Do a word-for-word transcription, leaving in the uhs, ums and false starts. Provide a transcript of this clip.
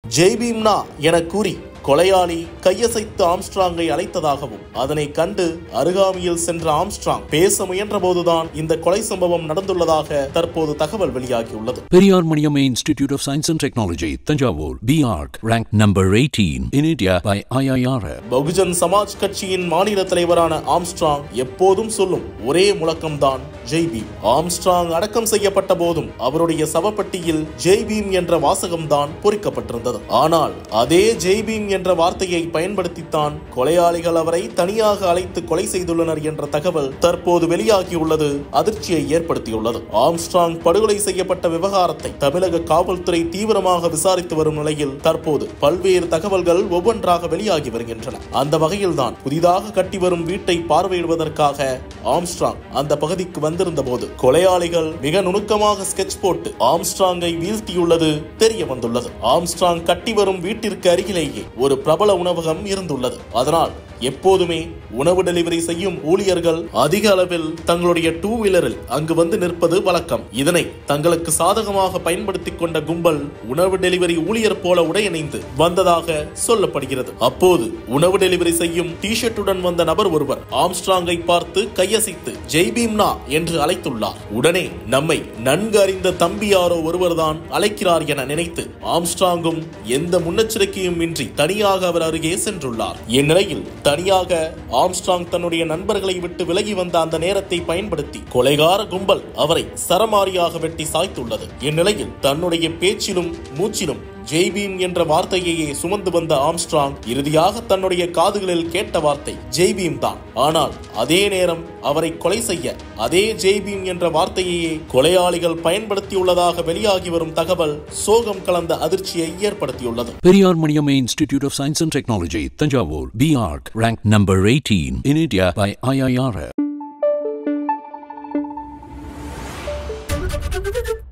ஜெய்பீம்னா என கூறி கொலையாளி கையசைத்து ஆம்ஸ்ட்ராங்கை அழைத்ததாகவும் அதனை கண்டு அருகாமையில் சென்ற ஆம்ஸ்ட்ராங் பேச முயன்ற போதுதான் இந்த கொலை சம்பவம் நடந்துள்ளதாக தற்போது தகவல் வெளியாகியுள்ளது. Periyar Maniamma Institute of Science and Technology, Thanjavur, B Arc, ranked number eighteen in India by I I R F. Bahujan Samaj கட்சியின் மாநில தலைவரான ஆம்ஸ்ட்ராங் எப்போதும் சொல்லும் ஒரே முழக்கம்தான் ஜெய்பீம். ஆம்ஸ்ட்ராங் அடக்கம் செய்யப்பட்ட போதும் அவருடைய சவப்பட்டியில் ஜெய்பீம் என்ற வாசகம்தான் பொறிக்கப்பட்டிருந்தது. ஆனால் அதே ஜெய்பீம் என்ற வார்த்தையை பயன்படுத்தித்தான் கொலையாளிகள் அவரை தனியாக அழைத்து கொலை செய்துள்ளனர் என்ற தகவல் தற்போது வெளியாகியுள்ளது அதிர்ச்சியை ஏற்படுத்தியுள்ளது. ஆம்ஸ்ட்ராங் படுகொலை செய்யப்பட்ட விவகாரத்தை தமிழக காவல்துறை தீவிரமாக விசாரித்து வரும் நிலையில் தற்போது பல்வேறு தகவல்கள் ஒவ்வொன்றாக வெளியாகி வருகின்றன. அந்த வகையில்தான் புதிதாக கட்டி வரும் வீட்டை பார்வையிடுவதற்காக ஆம்ஸ்ட்ராங் அந்த பகுதிக்கு வந்திருந்த போது கொலையாளிகள் மிக நுணுக்கமாக ஸ்கெட்ச் போட்டு ஆம்ஸ்ட்ராங்கை வீழ்த்தியுள்ளது தெரிய வந்துள்ளது. ஆம்ஸ்ட்ராங் கட்டி வரும் வீட்டிற்கு அருகிலேயே ஒரு பிரபல உணவகம் இருந்துள்ளது. அதனால் எப்போதுமே உணவு டெலிவரி செய்யும் ஊழியர்கள் அதிக அளவில் தங்களுடைய டூ வீலரில் அங்கு வந்து நிற்பது வழக்கம். இதனை தங்களுக்கு சாதகமாக பயன்படுத்திக் கொண்ட கும்பல் உணவு டெலிவரி ஊழியர் போல உடையணிந்து வந்ததாக சொல்லப்படுகிறது. அப்போது உணவு டெலிவரி செய்யும் டி ஷர்ட்டுடன் வந்த நபர் ஒருவர் ஆம்ஸ்ட்ராங்கை பார்த்து கையசைத்து ஜெய்பீம்னா என்று அழைத்துள்ளார். உடனே நம்மை நன்கு அறிந்த தம்பி யாரோ ஒருவர்தான் அழைக்கிறார் என நினைத்து ஆம்ஸ்ட்ராங்கும் எந்த முன்னெச்சரிக்கையும் இன்றி தனியாக அவர் அருகே சென்றுள்ளார். இந்நிலையில் தனியாக ஆம்ஸ்ட்ராங் தன்னுடைய நண்பர்களை விட்டு விலகி வந்த அந்த நேரத்தை பயன்படுத்தி கொலைகார கும்பல் அவரை சரமாரியாக வெட்டி சாய்த்துள்ளது. இந்நிலையில் தன்னுடைய பேச்சிலும் மூச்சிலும் ஜெய்பீம் என்ற வார்த்தையையே சுமந்து வந்த ஆம்ஸ்ட்ராங் இறுதியாக தன்னுடைய காதுகளில் கேட்ட வார்த்தை ஜெய்பீம் தான். ஆனால் அதே நேரம் அவரை கொலை செய்ய அதே ஜெய்பீம் என்ற வார்த்தையையே கொலையாளிகள் பயன்படுத்தியுள்ளதாக வெளியாகி வரும் தகவல் சோகம் கலந்த அதிர்ச்சியை ஏற்படுத்தியுள்ளது. Periyar Maniamma Institute of Science and Technology, Thanjavur, B Arc, ranked number eighteen in India by I I R F.